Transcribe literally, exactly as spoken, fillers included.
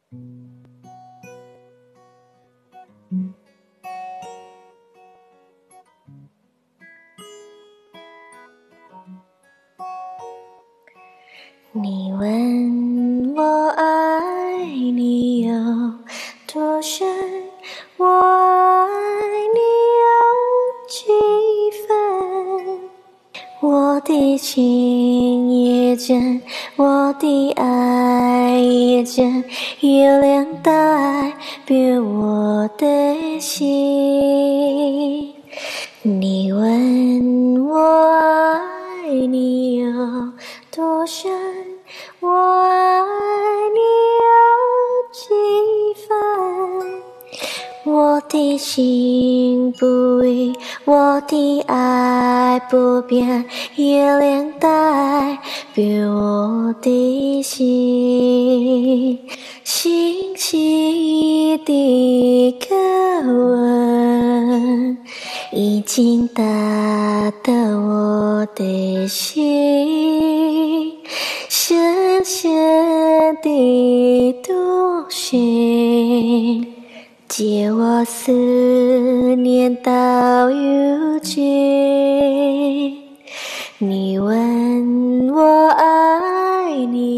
你问我爱你有多深，我爱你有几分？我的情也真，我的爱也真，月亮代表我的心。你问我爱你有多深，我爱你有几分？我的心不移，我的爱不变，月亮代表我的心。星星的歌吻已经打到我的心，深深的读心，借我思念到如今。你问我爱你